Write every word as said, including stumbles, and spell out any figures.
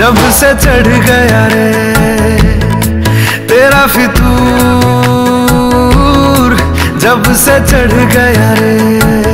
जब से चढ़ गया रे तेरा फितूर, जब से चढ़ गया रे।